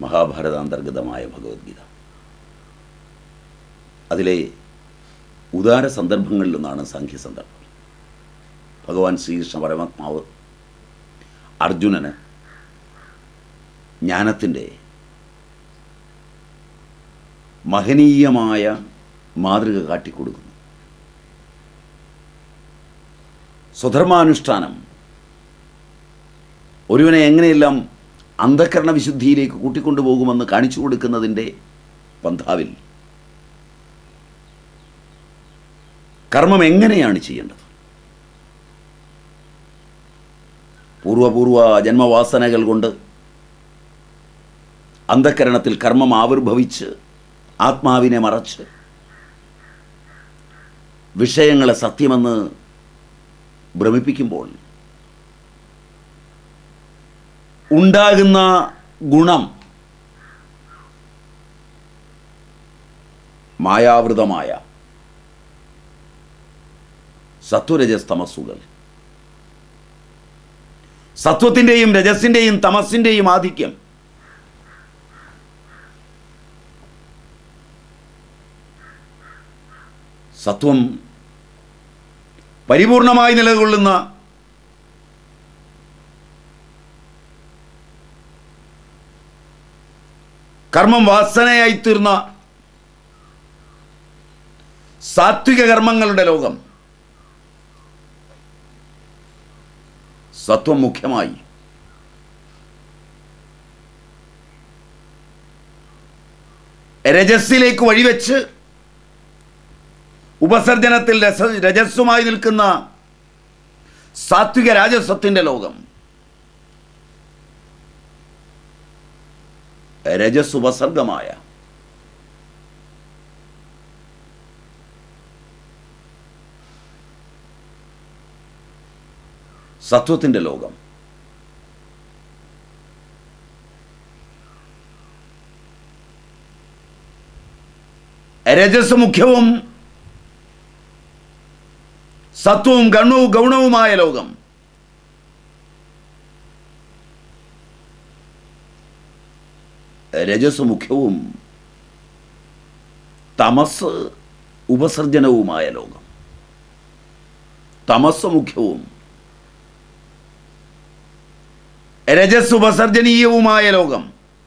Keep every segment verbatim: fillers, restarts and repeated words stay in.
മഹാഭാരതാന്തർഗതമായ ഭഗവത്ഗീത. അതിലെ ഉദാര സന്ദർഭങ്ങളിലൊന്നാണ് സാഖ്യസന്ദർഭം. ഭഗവാൻ ശ്രീകൃഷ്ണ പരമാത്മാവ് അർജുനന് ജ്ഞാനത്തിൻ്റെ മഹനീയമായ മാതൃക കാട്ടിക്കൊടുക്കുന്നു. സ്വധർമാനുഷ്ഠാനം ഒരുവനെ എങ്ങനെയെല്ലാം അന്ധകരണ വിശുദ്ധിയിലേക്ക് കൂട്ടിക്കൊണ്ടുപോകുമെന്ന് കാണിച്ചു കൊടുക്കുന്നതിൻ്റെ പന്ഥാവിൽ കർമ്മം എങ്ങനെയാണ് ചെയ്യേണ്ടത്, പൂർവപൂർവ ജന്മവാസനകൾ കൊണ്ട് അന്ധകരണത്തിൽ കർമ്മം ആവിർഭവിച്ച് ആത്മാവിനെ മറച്ച് വിഷയങ്ങളെ സത്യമെന്ന് ഭ്രമിപ്പിക്കുമ്പോൾ ഉണ്ടാകുന്ന ഗുണം മായാവൃതമായ സത്വരജസ് തമസ്സുകൾ, സത്വത്തിൻ്റെയും രജസിൻ്റെയും തമസിൻ്റെയും ആധിക്യം സത്വം പരിപൂർണമായി നിലകൊള്ളുന്ന കർമ്മം വാസനയായിത്തീർന്ന സാത്വിക കർമ്മങ്ങളുടെ ലോകം. സത്വം മുഖ്യമായി രജസ്സിലേക്ക് വഴിവെച്ച് ഉപസർജനത്തിൽ രസ രജസ്സുമായി നിൽക്കുന്ന സാത്വിക രാജസത്തിൻ്റെ ലോകം. രജസുപസർഗമായ സത്വത്തിൻ്റെ ലോകം. രജസ് മുഖ്യവും സത്വവും ഗണവും ഗൗണവുമായ ലോകം. രജസ് മുഖ്യവും തമസ് ഉപസർജനവുമായ ലോകം. തമസ് മുഖ്യവും രജസ് ഉപസർജനീയവുമായ ലോകം.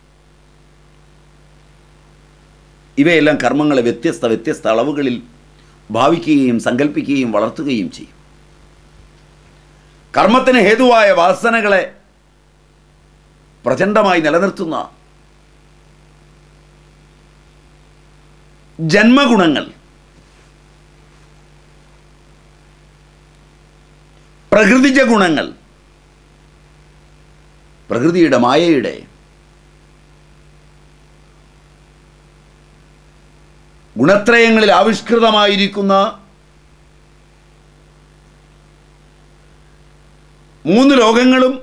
ഇവയെല്ലാം കർമ്മങ്ങളെ വ്യത്യസ്ത വ്യത്യസ്ത അളവുകളിൽ ഭാവിക്കുകയും സങ്കല്പിക്കുകയും വളർത്തുകയും ചെയ്യും. കർമ്മത്തിന് ഹേതുവായ വാസനകളെ പ്രചണ്ഡമായി നിലനിർത്തുന്ന ജന്മഗുണങ്ങൾ, പ്രകൃതിജ ഗുണങ്ങൾ, പ്രകൃതിയുടെ മായയുടെ ഗുണത്രയങ്ങളിൽ ആവിഷ്കൃതമായിരിക്കുന്ന മൂന്ന് ലോകങ്ങളും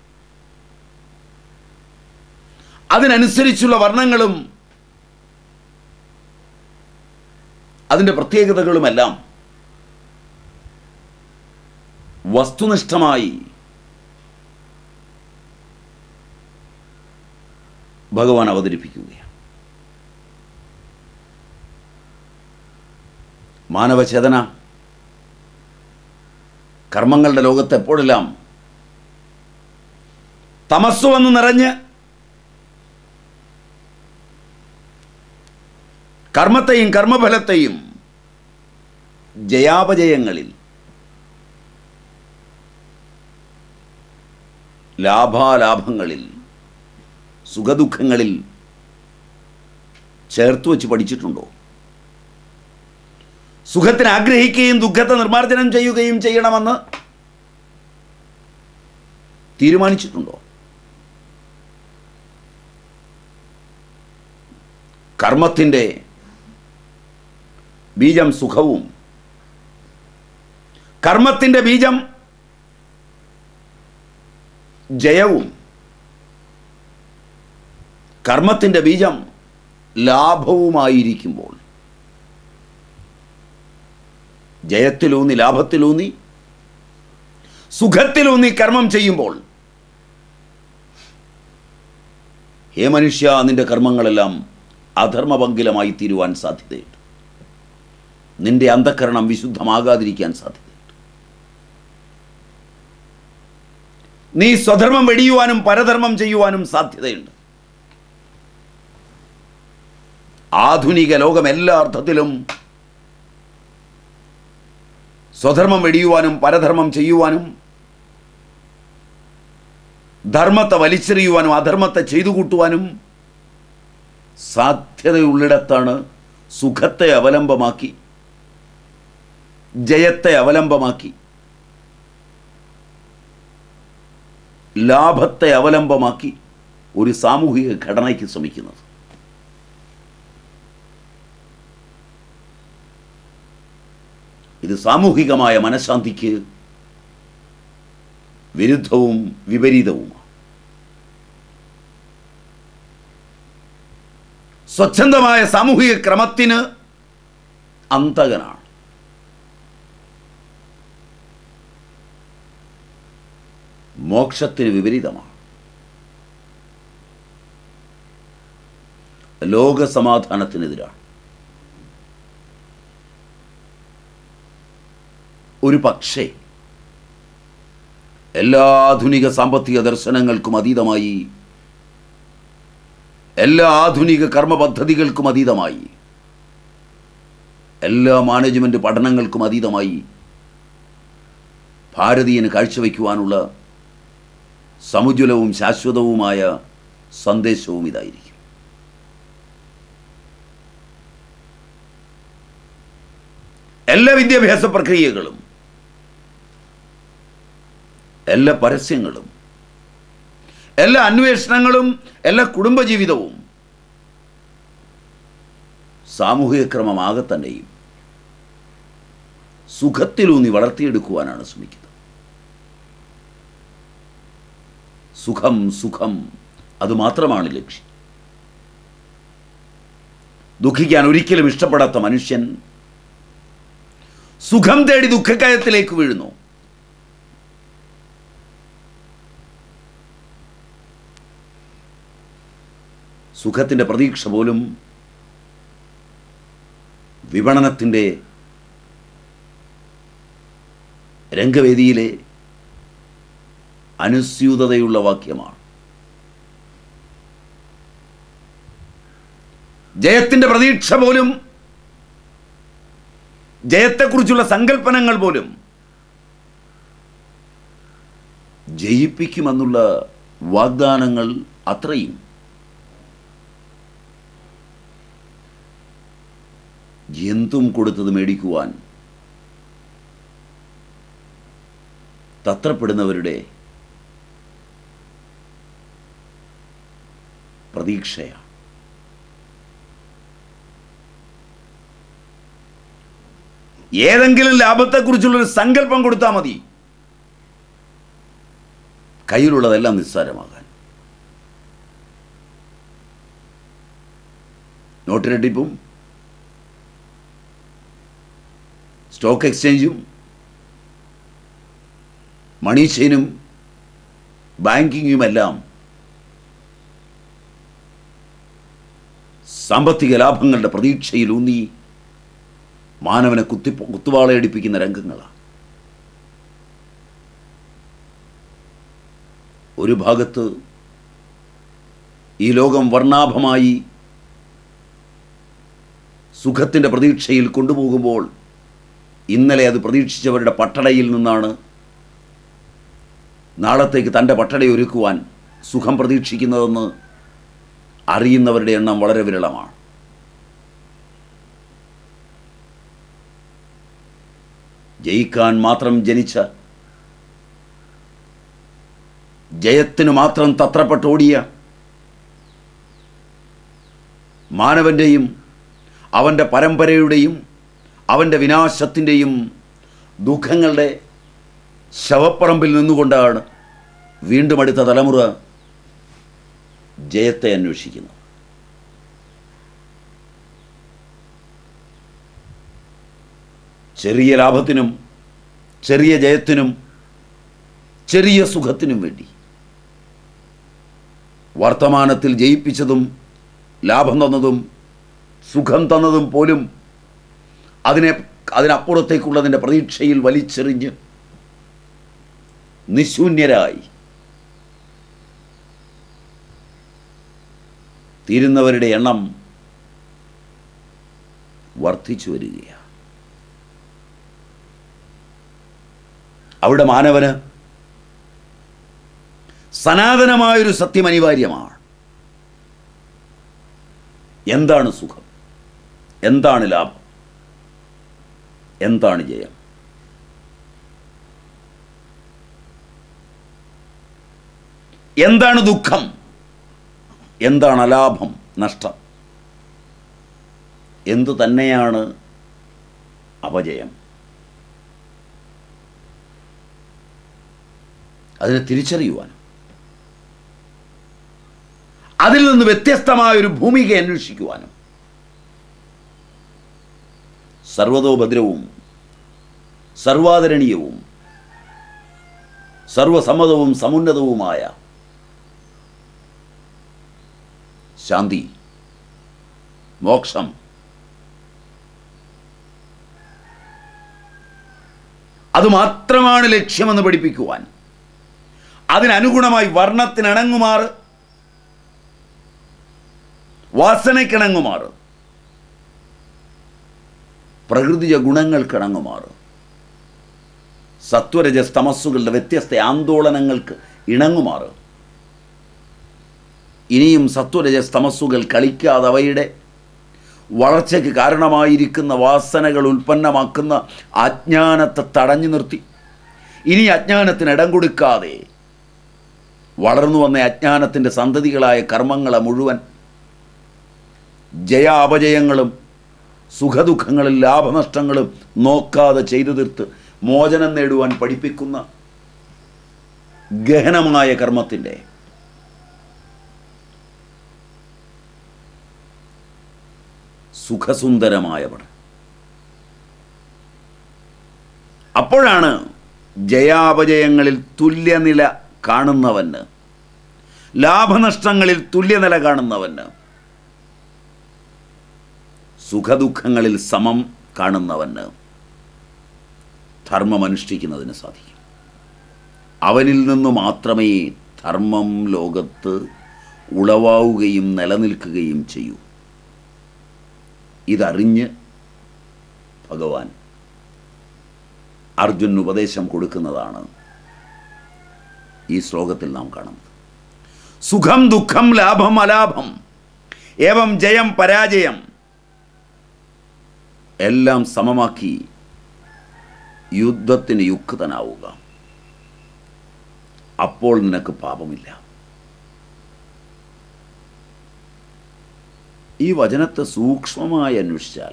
അതിനനുസരിച്ചുള്ള വർണ്ണങ്ങളും അതിൻ്റെ പ്രത്യേകതകളുമെല്ലാം വസ്തുനിഷ്ഠമായി ഭഗവാൻ അവതരിപ്പിക്കുകയാണ്. മാനവചേതന കർമ്മങ്ങളുടെ ലോകത്ത് എപ്പോഴെല്ലാം തമസ്സു വന്ന് നിറഞ്ഞ് കർമ്മത്തെയും കർമ്മഫലത്തെയും ജയാപജയങ്ങളിൽ ലാഭാലാഭങ്ങളിൽ സുഖദുഃഖങ്ങളിൽ ചേർത്ത് വച്ച് പഠിച്ചിട്ടുണ്ടോ? സുഖത്തിന് ആഗ്രഹിക്കുകയും ദുഃഖത്തെ നിർമ്മാർജ്ജനം ചെയ്യുകയും ചെയ്യണമെന്ന് തീരുമാനിച്ചിട്ടുണ്ടോ? കർമ്മത്തിൻ്റെ ബീജം സുഖവും കർമ്മത്തിൻ്റെ ബീജം ജയവും കർമ്മത്തിൻ്റെ ബീജം ലാഭവുമായിരിക്കുമ്പോൾ, ജയത്തിലൂന്നി ലാഭത്തിലൂന്നി സുഖത്തിലൂന്നി കർമ്മം ചെയ്യുമ്പോൾ ഹേ മനുഷ്യ, നിന്റെ കർമ്മങ്ങളെല്ലാം അധർമ്മപങ്കിലമായി തീരുവാൻ സാധ്യതയുണ്ട്. നിന്റെ അന്ധക്കരണം വിശുദ്ധമാകാതിരിക്കാൻ സാധ്യതയുണ്ട്. നീ സ്വധർമ്മം വെടിയുവാനും പരധർമ്മം ചെയ്യുവാനും സാധ്യതയുണ്ട്. ആധുനിക ലോകം എല്ലാ അർത്ഥത്തിലും സ്വധർമ്മം വെടിയുവാനും പരധർമ്മം ചെയ്യുവാനും ധർമ്മത്തെ വലിച്ചെറിയുവാനും അധർമ്മത്തെ ചെയ്തു കൂട്ടുവാനും സാധ്യതയുള്ളിടത്താണ് സുഖത്തെ അവലംബമാക്കി, ജയത്തെ അവലംബമാക്കി, ലാഭത്തെ അവലംബമാക്കി ഒരു സാമൂഹിക ഘടനയ്ക്ക് ശ്രമിക്കുന്നത്. ഇത് സാമൂഹികമായ മനഃശാന്തിക്ക് വിരുദ്ധവും വിപരീതവുമാണ്. സ്വച്ഛന്തമായ സാമൂഹിക ക്രമത്തിന് അന്തകനാണ്. മോക്ഷത്തിന് വിപരീതമാണ്. ലോകസമാധാനത്തിനെതിരാണ്. ഒരു പക്ഷേ എല്ലാ ആധുനിക സാമ്പത്തിക ദർശനങ്ങൾക്കും അതീതമായി, എല്ലാ ആധുനിക കർമ്മ പദ്ധതികൾക്കും അതീതമായി, എല്ലാ മാനേജ്മെൻറ്റ് പഠനങ്ങൾക്കും അതീതമായി ഭാരതീയന് കാഴ്ചവെക്കുവാനുള്ള സമുജ്വലവും ശാശ്വതവുമായ സന്ദേശവും ഇതായിരിക്കും. എല്ലാ വിദ്യാഭ്യാസ പ്രക്രിയകളും, എല്ലാ പരസ്യങ്ങളും, എല്ലാ അന്വേഷണങ്ങളും, എല്ലാ കുടുംബജീവിതവും സാമൂഹിക ക്രമമാകെ തന്നെയും സുഖത്തിലൂന്നി വളർത്തിയെടുക്കുവാനാണ് ശ്രമിക്കുന്നത്. സുഖം സുഖം അതുമാത്രമാണ് ലക്ഷ്യം. ദുഃഖിക്കാൻ ഒരിക്കലും ഇഷ്ടപ്പെടാത്ത മനുഷ്യൻ സുഖം തേടി ദുഃഖക്കയത്തിലേക്ക് വീഴുന്നു. സുഖത്തിൻ്റെ പ്രതീക്ഷ പോലും വിപണനത്തിൻ്റെ രംഗവേദിയിലെ അനുസ്യൂതതയുള്ള വാക്യമാണ്. ജയത്തിൻ്റെ പ്രതീക്ഷ പോലും, ജയത്തെക്കുറിച്ചുള്ള സങ്കല്പനങ്ങൾ പോലും ജയിപ്പിക്കുമെന്നുള്ള വാഗ്ദാനങ്ങൾ അത്രയും എന്തും കൊടുത്തത് മേടിക്കുവാൻ തത്രപ്പെടുന്നവരുടെ പ്രതീക്ഷയാണ്. ഏതെങ്കിലും ലാഭത്തെക്കുറിച്ചുള്ളൊരു സങ്കല്പം കൊടുത്താൽ മതി കയ്യിലുള്ളതെല്ലാം നിസ്സാരമാകാൻ. നോട്ടിരട്ടിപ്പും സ്റ്റോക്ക് എക്സ്ചേഞ്ചും മണി ചെയിനും ബാങ്കിങ്ങുമെല്ലാം സാമ്പത്തിക ലാഭങ്ങളുടെ പ്രതീക്ഷയിലൂന്നി മാനവനെ കുത്തി കുത്തുവാളയടിപ്പിക്കുന്ന രംഗങ്ങളാണ്. ഒരു ഭാഗത്ത് ഈ ലോകം വർണ്ണാഭമായി സുഖത്തിൻ്റെ പ്രതീക്ഷയിൽ കൊണ്ടുപോകുമ്പോൾ ഇന്നലെ അത് പ്രതീക്ഷിച്ചവരുടെ പട്ടടയിൽ നിന്നാണ് നാളത്തേക്ക് തൻ്റെ പട്ടടയൊരുക്കുവാൻ സുഖം പ്രതീക്ഷിക്കുന്നതെന്ന് അറിയുന്നവരുടെ എണ്ണം വളരെ വിരളമാണ്. ജയിക്കാൻ മാത്രം ജനിച്ച, ജയത്തിനു മാത്രം തത്രപ്പെട്ടോടിയ മാനവൻ്റെയും അവൻ്റെ പരമ്പരയുടെയും അവൻ്റെ വിനാശത്തിൻ്റെയും ദുഃഖങ്ങളുടെ ശവപ്പറമ്പിൽ നിന്നുകൊണ്ടാണ് വീണ്ടും അടുത്ത തലമുറ ജയത്തെ അന്വേഷിക്കുന്നത്. ചെറിയ ലാഭത്തിനും ചെറിയ ജയത്തിനും ചെറിയ സുഖത്തിനും വേണ്ടി വർത്തമാനത്തിൽ ജയിപ്പിച്ചതും ലാഭം തന്നതും സുഖം തന്നതും പോലും അതിനെ അതിനപ്പുറത്തേക്കുള്ളതിൻ്റെ പ്രതീക്ഷയിൽ വലിച്ചെറിഞ്ഞ് നിശൂന്യരായി തീരുന്നവരുടെ എണ്ണം വർദ്ധിച്ചു വരികയാണ്. അവിടെ മാനവന് സനാതനമായൊരു സത്യം അനിവാര്യമാണ്. എന്താണ് സുഖം? എന്താണ് ലാഭം? എന്താണ് ജയം? എന്താണ് ദുഃഖം? എന്താണ് അലാഭം, നഷ്ടം? എന്തു തന്നെയാണ് അപജയം? അതിനെ തിരിച്ചറിയുവാൻ, അതിൽ നിന്ന് വ്യത്യസ്തമായൊരു ഭൂമിക അന്വേഷിക്കുവാനും സർവതോഭദ്രവും സർവാദരണീയവും സർവസമ്മതവും സമുന്നതവുമായ ശാന്തി, മോക്ഷം, അതുമാത്രമാണ് ലക്ഷ്യമെന്ന് പഠിപ്പിക്കുവാൻ, അതിനനുഗുണമായി വർണ്ണത്തിനിണങ്ങുമാറ്, വാസനയ്ക്കിണങ്ങുമാറ്, പ്രകൃതിജ ഗുണങ്ങൾക്കിണങ്ങുമാറ്, സത്വരജസ് തമസ്സുകളുടെ വ്യത്യസ്ത ആന്തോളനങ്ങൾക്ക് ഇണങ്ങുമാറ്, ഇനിയും സത്വരജസ് തമസ്സുകൾ കളിക്കാതെ അവയുടെ വളർച്ചയ്ക്ക് കാരണമായിരിക്കുന്ന വാസനകൾ ഉൽപ്പന്നമാക്കുന്ന അജ്ഞാനത്തെ തടഞ്ഞു നിർത്തി, ഇനി അജ്ഞാനത്തിന് ഇടം കൊടുക്കാതെ വളർന്നു വന്ന അജ്ഞാനത്തിൻ്റെ സന്തതികളായ കർമ്മങ്ങളെ മുഴുവൻ ജയാപജയങ്ങളും സുഖദുഃഖങ്ങളും ലാഭനഷ്ടങ്ങളും നോക്കാതെ ചെയ്തു തീർത്ത് മോചനം നേടുവാൻ പഠിപ്പിക്കുന്ന ഗഹനമായ കർമ്മത്തിൻ്റെ സുഖസുന്ദരമായവർ. അപ്പോഴാണ് ജയാപജയങ്ങളിൽ തുല്യനില കാണുന്നവന്, ലാഭനഷ്ടങ്ങളിൽ തുല്യനില കാണുന്നവന്, സുഖദുഃഖങ്ങളിൽ സമം കാണുന്നവന് ധർമ്മം അനുഷ്ഠിക്കുന്നതിന് സാധിക്കും. അവനിൽ നിന്ന് മാത്രമേ ധർമ്മം ലോകത്ത് ഉളവാവുകയും നിലനിൽക്കുകയും ചെയ്യൂ. ഇതറിഞ്ഞ് ഭഗവാൻ അർജുനന് ഉപദേശം കൊടുക്കുന്നതാണ് ഈ ശ്ലോകത്തിൽ നാം കാണുന്നത്. സുഖം ദുഃഖം ലാഭം അലാഭം ഏവം ജയം പരാജയം എല്ലാം സമമാക്കി യുദ്ധത്തിന് യുക്തനാവുക. അപ്പോൾ നിനക്ക് പാപമില്ല. ഈ വചനത്തെ സൂക്ഷ്മമായി അന്വേഷിച്ചാൽ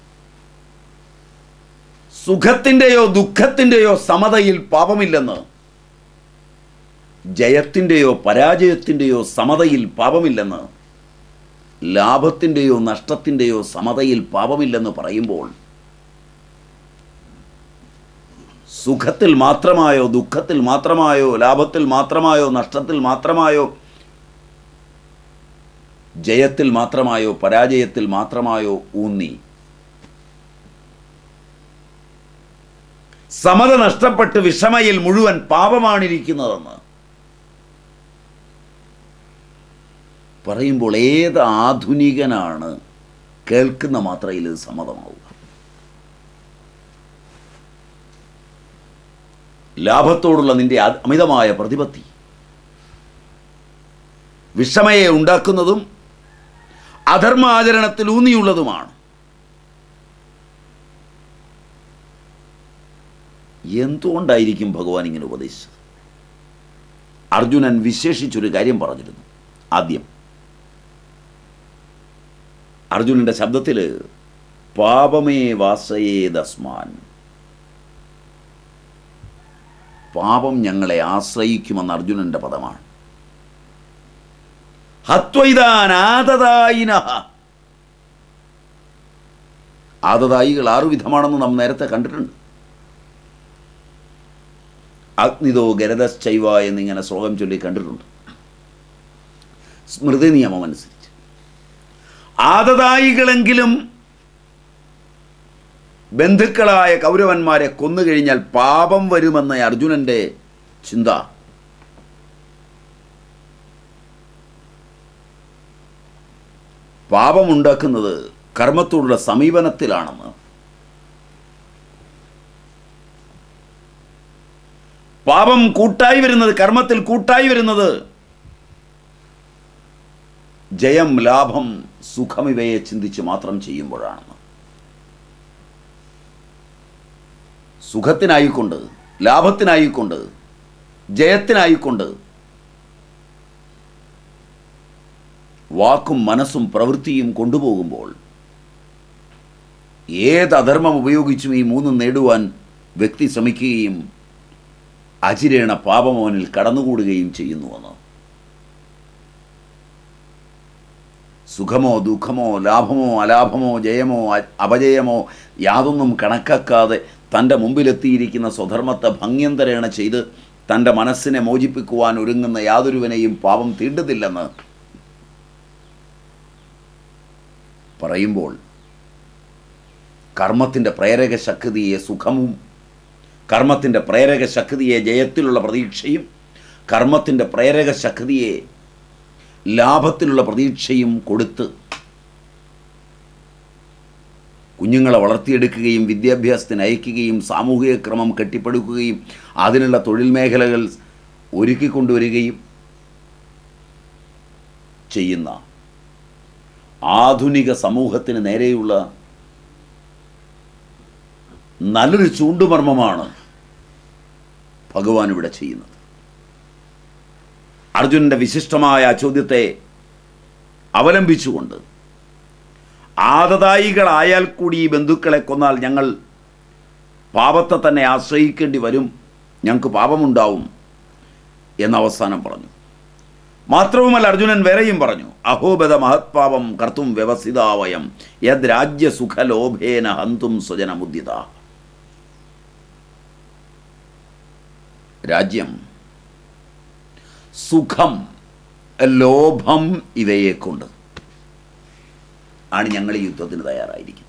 സുഖത്തിൻ്റെയോ ദുഃഖത്തിൻ്റെയോ സമതയിൽ പാപമില്ലെന്ന്, ജയത്തിൻ്റെയോ പരാജയത്തിൻ്റെയോ സമതയിൽ പാപമില്ലെന്ന്, ലാഭത്തിൻ്റെയോ നഷ്ടത്തിൻ്റെയോ സമതയിൽ പാപമില്ലെന്ന് പറയുമ്പോൾ സുഖത്തിൽ മാത്രമായോ ദുഃഖത്തിൽ മാത്രമായോ ലാഭത്തിൽ മാത്രമായോ നഷ്ടത്തിൽ മാത്രമായോ ജയത്തിൽ മാത്രമായോ പരാജയത്തിൽ മാത്രമായോ ഊന്നി സമത നഷ്ടപ്പെട്ട് വിഷമയിൽ മുഴുവൻ പാപമാണിരിക്കുന്നതെന്ന് പറയുമ്പോൾ ഏത് ആധുനികനാണ് കേൾക്കുന്ന മാത്രയിൽ ഇത് സമ്മതമാവുക? ലാഭത്തോടുള്ള നിന്റെ അമിതമായ പ്രതിപത്തി വിഷമയെ ഉണ്ടാക്കുന്നതും അധർമാചരണത്തിൽ ഊന്നിയുള്ളതുമാണ്. എന്തുകൊണ്ടായിരിക്കും ഭഗവാൻ ഇങ്ങനെ ഉപദേശിച്ചത്? അർജുനൻ വിശേഷിച്ചൊരു കാര്യം പറഞ്ഞിരുന്നു. ആദ്യം അർജുനൻ്റെ ശബ്ദത്തിൽ പാപമേ വാസയേദസ്മാൻ, പാപം ഞങ്ങളെ ആശ്രയിക്കുമെന്ന് അർജുനൻ്റെ പദമാണ്. ഹത്വൈതാനാദതായിന, ആദതായികൾ ആറു വിധമാണെന്ന് നാം നേരത്തെ കണ്ടിട്ടുണ്ട്. അഗ്നിതോ ഗരദശ്ചൈവ എന്നിങ്ങനെ ശ്ലോകം ചൊല്ലി കണ്ടിട്ടുണ്ട്. സ്മൃതി നിയമം അനുസരിച്ച്. ആദതായികളെങ്കിലും ബന്ധുക്കളായ കൗരവന്മാരെ കൊന്നുകഴിഞ്ഞാൽ പാപം വരുമെന്ന അർജുനൻ്റെ ചിന്ത പാപമുണ്ടാക്കുന്നത് കർമ്മത്തോടുള്ള സമീപനത്തിലാണെന്ന്. പാപം കൂട്ടായി വരുന്നത്, കർമ്മത്തിൽ കൂട്ടായി വരുന്നത് ജയം, ലാഭം, സുഖം ഇവയെ ചിന്തിച്ച് മാത്രം ചെയ്യുമ്പോഴാണെന്ന്. സുഖത്തിനായിക്കൊണ്ട്, ലാഭത്തിനായിക്കൊണ്ട്, ജയത്തിനായിക്കൊണ്ട് വാക്കും മനസ്സും പ്രവൃത്തിയും കൊണ്ടുപോകുമ്പോൾ ഏത് അധർമ്മം ഉപയോഗിച്ചും ഈ മൂന്നും നേടുവാൻ വ്യക്തി ശ്രമിക്കുകയും അചിരേണ പാപമോനിൽ കടന്നുകൂടുകയും ചെയ്യുന്നുവെന്ന്. സുഖമോ ദുഃഖമോ ലാഭമോ അലാഭമോ ജയമോ അപജയമോ യാതൊന്നും കണക്കാക്കാതെ തൻ്റെ മുമ്പിലെത്തിയിരിക്കുന്ന സ്വധർമ്മത്തെ ഭംഗ്യന്തരേണ ചെയ്ത് തൻ്റെ മനസ്സിനെ മോചിപ്പിക്കുവാൻ ഒരുങ്ങുന്ന യാതൊരുവനെയും പാപം തീണ്ടുന്നില്ലെന്ന് പറയുമ്പോൾ കർമ്മത്തിൻ്റെ പ്രേരക ശക്തിയെ സുഖവും, കർമ്മത്തിൻ്റെ പ്രേരക ശക്തിയെ ജയത്തിലുള്ള പ്രതീക്ഷയും, കർമ്മത്തിൻ്റെ പ്രേരക ശക്തിയെ ലാഭത്തിലുള്ള പ്രതീക്ഷയും കൊടുത്ത് കുഞ്ഞുങ്ങളെ വളർത്തിയെടുക്കുകയും വിദ്യാഭ്യാസത്തിന് അയക്കുകയും സാമൂഹിക ക്രമം കെട്ടിപ്പടുക്കുകയും അതിനുള്ള തൊഴിൽ മേഖലകൾ ഒരുക്കിക്കൊണ്ടുവരികയും ചെയ്യുന്ന ആധുനിക സമൂഹത്തിന് നേരെയുള്ള നല്ലൊരു ചൂണ്ടുമർമ്മമാണ് ഭഗവാൻ ഇവിടെ ചെയ്യുന്നത്. അർജുനൻ്റെ വിശിഷ്ടമായ ചോദ്യത്തെ അവലംബിച്ചുകൊണ്ട് ആദതായികളായാൽ കൂടി ഈ ബന്ധുക്കളെ കൊന്നാൽ ഞങ്ങൾ പാപത്തെ തന്നെ ആശ്രയിക്കേണ്ടി വരും, ഞങ്ങൾക്ക് പാപമുണ്ടാവും എന്ന് അവസാനം പറഞ്ഞു. മാത്രവുമല്ല, അർജുനൻ വേറെയും പറഞ്ഞു, അഹോബദ മഹത്പാപം കർത്തും വ്യവസിതാവയം യദ് രാജ്യസുഖലോഭേന ഹന്തും സ്വജനമുദ്ദിത. രാജ്യം, സുഖം, ലോഭം ഇവയെ കൊണ്ട് ആണ് ഞങ്ങൾ ഈ യുദ്ധത്തിന് തയ്യാറായിരിക്കുന്നത്.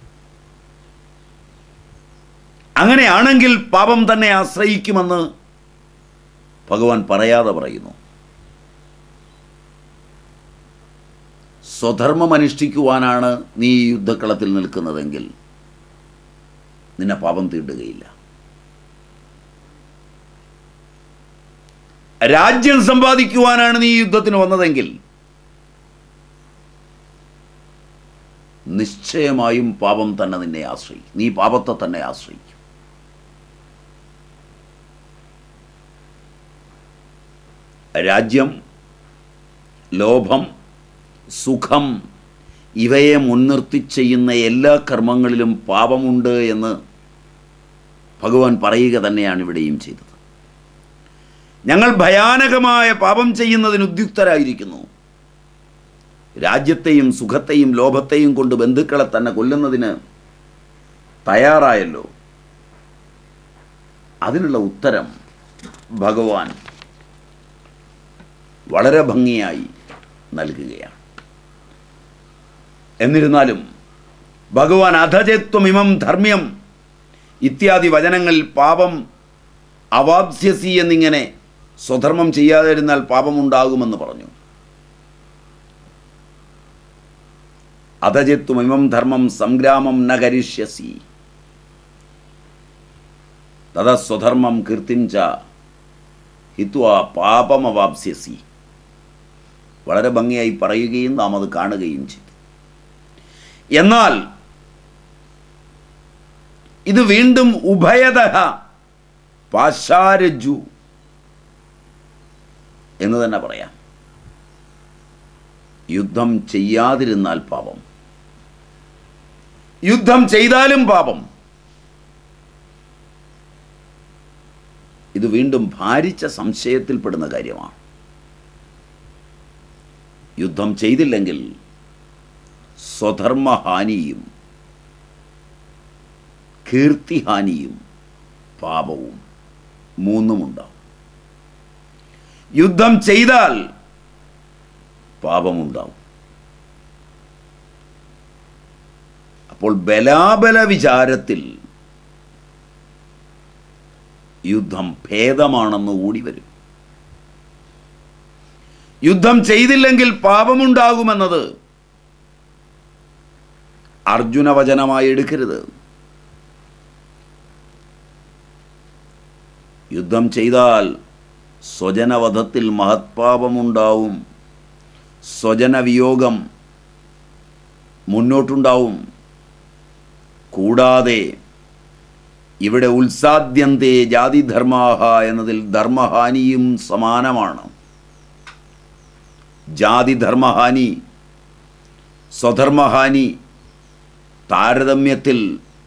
അങ്ങനെയാണെങ്കിൽ പാപം തന്നെ ആശ്രയിക്കുമെന്ന് ഭഗവാൻ പറയാതെ പറയുന്നു. സ്വധർമ്മം അനുഷ്ഠിക്കുവാനാണ് നീ ഈ യുദ്ധക്കളത്തിൽ നിൽക്കുന്നതെങ്കിൽ നിന്നെ പാപം തീണ്ടുകയില്ല. രാജ്യം സമ്പാദിക്കുവാനാണ് നീ ഈ യുദ്ധത്തിന് വന്നതെങ്കിൽ നിശ്ചയമായും പാപം തന്നെ നിന്നെ ആശ്രയിക്കും, നീ പാപത്തെ തന്നെ ആശ്രയിക്കും. രാജ്യം, ലോഭം, സുഖം ഇവയെ മുൻനിർത്തി ചെയ്യുന്ന എല്ലാ കർമ്മങ്ങളിലും പാപമുണ്ട് എന്ന് ഭഗവാൻ പറയുക തന്നെയാണ് ഇവിടെയും ചെയ്തത്. ഞങ്ങൾ ഭയാനകമായ പാപം ചെയ്യുന്നതിന് ഉദ്യുക്തരായിരിക്കുന്നു. രാജ്യത്തെയും സുഖത്തെയും ലോഭത്തെയും കൊണ്ട് ബന്ധുക്കളെ തന്നെ കൊല്ലുന്നതിന് തയ്യാറായല്ലോ. അതിനുള്ള ഉത്തരം ഭഗവാൻ വളരെ ഭംഗിയായി നൽകുകയാണ്. എന്നിരുന്നാലും ഭഗവാൻ അധജത്വമിമം ധർമ്മ്യം ഇത്യാദി വചനങ്ങളിൽ പാപം അവാപ്സ്യസി എന്നിങ്ങനെ സ്വധർമ്മം ചെയ്യാതിരുന്നാൽ പാപമുണ്ടാകുമെന്ന് പറഞ്ഞു. അധജത്വമിമം ധർമ്മം സംഗ്രാമം ന കരിഷ്യസി തഥ സ്വധർമ്മം കീർത്തിം ച ഹിത്വാ പാപമവാപ്സ്യസി. വളരെ ഭംഗിയായി പറയുകയും നാം അത് കാണുകയും ചെയ്തു. എന്നാൽ ഇത് വീണ്ടും ഉഭയതഃ പാശാരജ്ജു എന്ന് തന്നെ പറയാം. യുദ്ധം ചെയ്യാതിരുന്നാൽ പാപം, യുദ്ധം ചെയ്താലും പാപം. ഇത് വീണ്ടും ഭാരിച്ച സംശയത്തിൽപ്പെടുന്ന കാര്യമാണ്. യുദ്ധം ചെയ്തില്ലെങ്കിൽ സ്വധർമ്മഹാനിയും കീർത്തിഹാനിയും പാപവും മൂന്നുമുണ്ടാവും. യുദ്ധം ചെയ്താൽ പാപമുണ്ടാവും. അപ്പോൾ ബലാബല വിചാരത്തിൽ യുദ്ധം ഭേദമാണെന്ന് കൂടി വരും. യുദ്ധം ചെയ്തില്ലെങ്കിൽ പാപമുണ്ടാകുമെന്നത് അർജുനവചനമായി എടുക്കരുത്. യുദ്ധം ചെയ്താൽ സ്വജനവധത്തിൽ മഹത്പാപമുണ്ടാവും, സ്വജനവിയോഗം മുന്നോട്ടുണ്ടാവും. കൂടാതെ ഇവിടെ ഉത്സാദ്യന്തേ ജാതിധർമാഹ എന്നതിൽ ധർമ്മഹാനിയും സമാനമാണ്. ജാതിധർമ്മഹാനി, സ്വധർമ്മഹാനി താരതമ്യത്തിൽ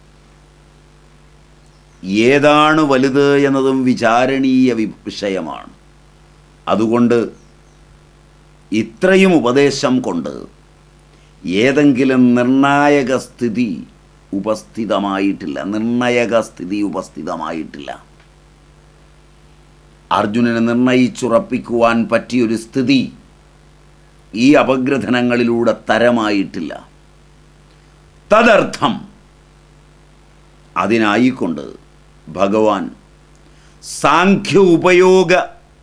ഏതാണ് വലുത് എന്നതും വിചാരണീയ വിഷയമാണ്. അതുകൊണ്ട് ഇത്രയും ഉപദേശം കൊണ്ട് ഏതെങ്കിലും നിർണായക സ്ഥിതി ഉപസ്ഥിതമായിട്ടില്ല. നിർണയക സ്ഥിതി ഉപസ്ഥിതമായിട്ടില്ല. അർജുനനെ നിർണയിച്ചുറപ്പിക്കുവാൻ പറ്റിയൊരു സ്ഥിതി ഈ അപഗ്രഥനങ്ങളിലൂടെ തരമായിട്ടില്ല. തദർത്ഥം അതിനായിക്കൊണ്ട് ഭഗവാൻ സാഖ്യ ഉപയോഗ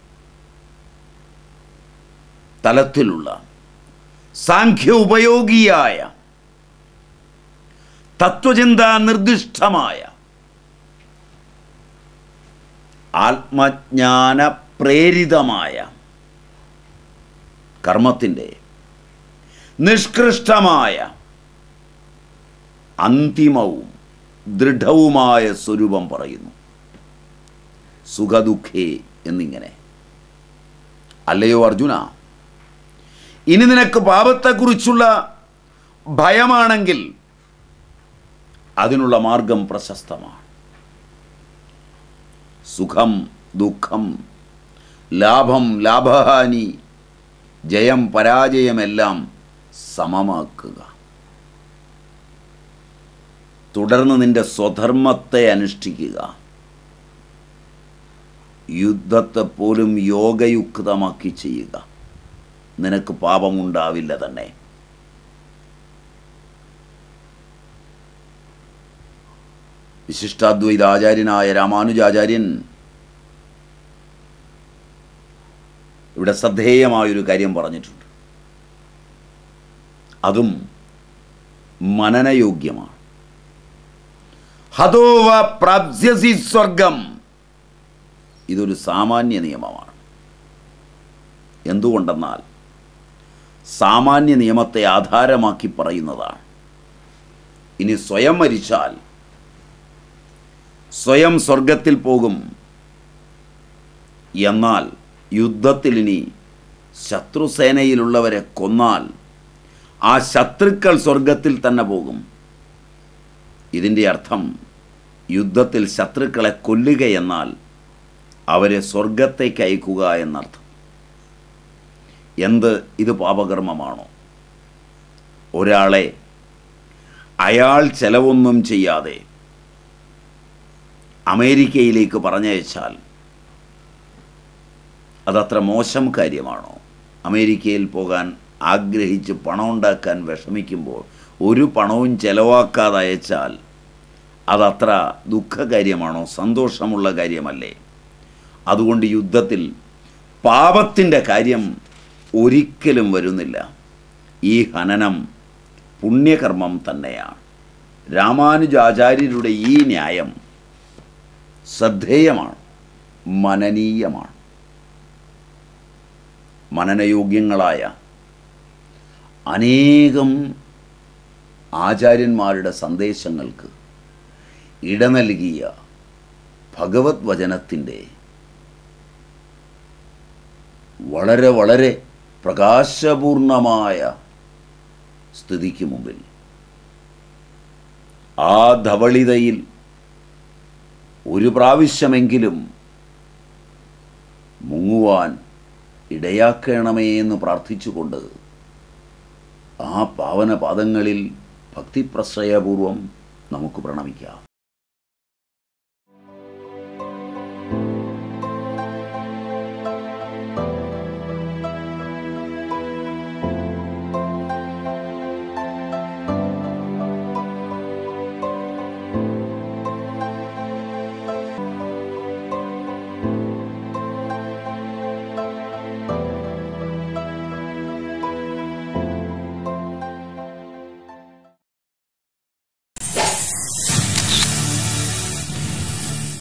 തലത്തിലുള്ള സാഖ്യ ഉപയോഗിയായ തത്വചിന്താ നിർദ്ദിഷ്ടമായ ആത്മജ്ഞാന പ്രേരിതമായ കർമ്മത്തിൻ്റെ നിഷ്കൃഷ്ടമായ അന്തിമവും ദൃഢവുമായ സ്വരൂപം പറയുന്നു. സുഖദുഃഖേ എന്നിങ്ങനെ. അല്ലയോ അർജുന, ഇനി നിനക്ക് പാപത്തെക്കുറിച്ചുള്ള ഭയമാണെങ്കിൽ അതിനുള്ള മാർഗം പ്രശസ്തമാണ്. സുഖം ദുഃഖം, ലാഭം ലാഭഹാനി, ജയം പരാജയമെല്ലാം സമമാക്കുക. തുടർന്ന് നിന്റെ സ്വധർമ്മത്തെ അനുഷ്ഠിക്കുക. യുദ്ധത്തെ പോലും യോഗയുക്തമാക്കി ചെയ്യുക. നിനക്ക് പാപമുണ്ടാവില്ല തന്നെ. വിശിഷ്ടാദ്വൈത ആചാര്യനായ രാമാനുജാചാര്യൻ ഇവിടെ ശ്രദ്ധേയമായൊരു കാര്യം പറഞ്ഞിട്ടുണ്ട്. അതും മനനയോഗ്യമാണ്. ഹതോവ പ്രാപ്സ്യസി സ്വർഗം. ഇതൊരു സാമാന്യ നിയമമാണ്. എന്തുകൊണ്ടെന്നാൽ സാമാന്യ നിയമത്തെ ആധാരമാക്കി പറയുന്നതാണ്. ഇനി സ്വയം മരിച്ചാൽ സ്വയം സ്വർഗത്തിൽ പോകും. എന്നാൽ യുദ്ധത്തിൽ ഇനി ശത്രുസേനയിലുള്ളവരെ കൊന്നാൽ ആ ശത്രുക്കൾ സ്വർഗത്തിൽ തന്നെ പോകും. ഇതിൻ്റെ അർത്ഥം യുദ്ധത്തിൽ ശത്രുക്കളെ കൊല്ലുകയെന്നാൽ അവരെ സ്വർഗത്തേക്ക് അയക്കുക എന്നർത്ഥം. എന്ത് ഇത് പാപകർമ്മമാണോ? ഒരാളെ അയാൾ ചെലവൊന്നും ചെയ്യാതെ അമേരിക്കയിലേക്ക് പറഞ്ഞയച്ചാൽ അതത്ര മോശം കാര്യമാണോ? അമേരിക്കയിൽ പോകാൻ ആഗ്രഹിച്ച് പണം ഉണ്ടാക്കാൻ വിഷമിക്കുമ്പോൾ ഒരു പണവും ചെലവാക്കാതെ അയച്ചാൽ അതത്ര ദുഃഖകാര്യമാണോ? സന്തോഷമുള്ള കാര്യമല്ലേ? അതുകൊണ്ട് യുദ്ധത്തിൽ പാപത്തിൻ്റെ കാര്യം ഒരിക്കലും വരുന്നില്ല. ഈ ഹനനം പുണ്യകർമ്മം തന്നെയാണ്. രാമാനുജാചാര്യരുടെ ഈ ന്യായം ശ്രദ്ധേയമാണ്, മനനീയമാണ്. മനനയോഗ്യങ്ങളായ അനേകം ആചാര്യന്മാരുടെ സന്ദേശങ്ങൾക്ക് ഇട നൽകിയ ഭഗവത് വചനത്തിൻ്റെ വളരെ വളരെ പ്രകാശപൂർണമായ സ്ഥിതിക്ക് മുമ്പിൽ ആ ധവളിതയിൽ ഒരു പ്രാവശ്യമെങ്കിലും മുങ്ങുവാൻ ഇടയാക്കണമേ എന്ന് പ്രാർത്ഥിച്ചുകൊണ്ട് ആ പാവനപാദങ്ങളിൽ ഭക്തിപ്രശ്രയപൂർവം നമുക്ക് പ്രണമിക്കാം.